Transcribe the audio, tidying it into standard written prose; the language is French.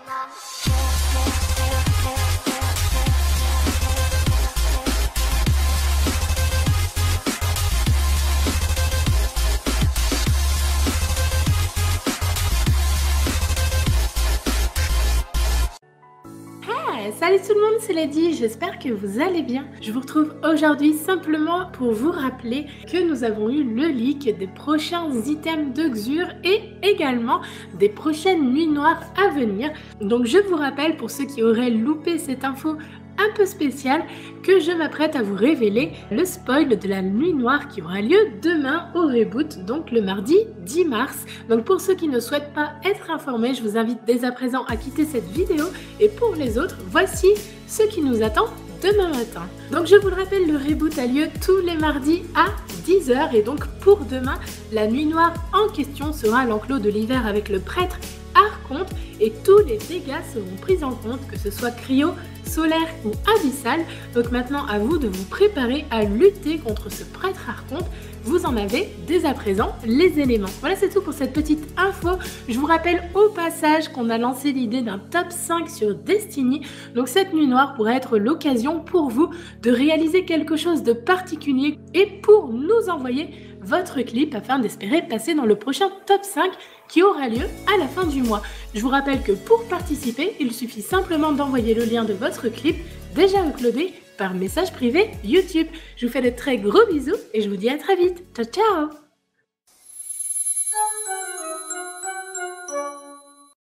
Salut tout le monde, c'est Lady, j'espère que vous allez bien. Je vous retrouve aujourd'hui simplement pour vous rappeler que nous avons eu le leak des prochains items de Xur et également des prochaines nuits noires à venir. Donc je vous rappelle, pour ceux qui auraient loupé cette info un peu spécial, que je m'apprête à vous révéler le spoil de la nuit noire qui aura lieu demain au reboot, donc le mardi 10 mars. Donc pour ceux qui ne souhaitent pas être informés, je vous invite dès à présent à quitter cette vidéo, et pour les autres, voici ce qui nous attend demain matin. Donc je vous le rappelle, le reboot a lieu tous les mardis à 10 h, et donc pour demain, la nuit noire en question sera l'enclos de l'hiver avec le prêtre Archonte, et tous les dégâts seront pris en compte, que ce soit cryo, solaire ou abyssal. Donc maintenant, à vous de vous préparer à lutter contre ce prêtre Archonte. Vous en avez dès à présent les éléments. Voilà, c'est tout pour cette petite info. Je vous rappelle au passage qu'on a lancé l'idée d'un top 5 sur Destiny. Donc cette nuit noire pourrait être l'occasion pour vous de réaliser quelque chose de particulier et pour nous envoyer votre clip afin d'espérer passer dans le prochain top 5 qui aura lieu à la fin du mois. Je vous rappelle que pour participer, il suffit simplement d'envoyer le lien de votre clip déjà uploadé par message privé YouTube. Je vous fais de très gros bisous et je vous dis à très vite. Ciao ciao!